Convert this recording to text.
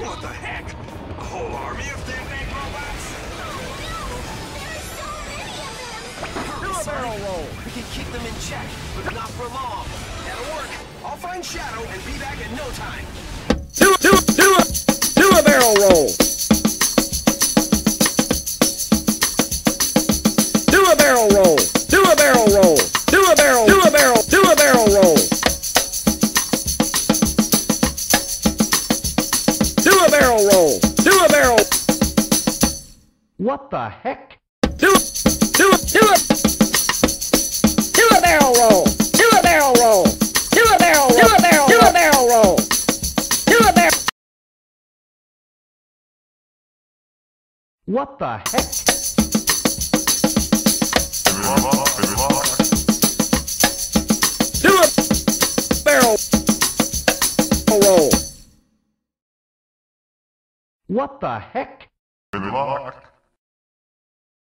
What the heck? A whole army of dead egg robots? Do a barrel roll. We can keep them in check, but not for long. That'll work. I'll find Shadow and be back in no time. Do a barrel roll. Do a barrel roll. Do a barrel roll. Do a barrel. Do a barrel. Do a barrel roll. Do a barrel roll. Do a barrel. What the heck? Do a barrel roll. Do a barrel roll. Do a barrel. Do a barrel. Do a barrel roll. Do a barrel. What the heck? Do a barrel roll. What the heck? Good luck.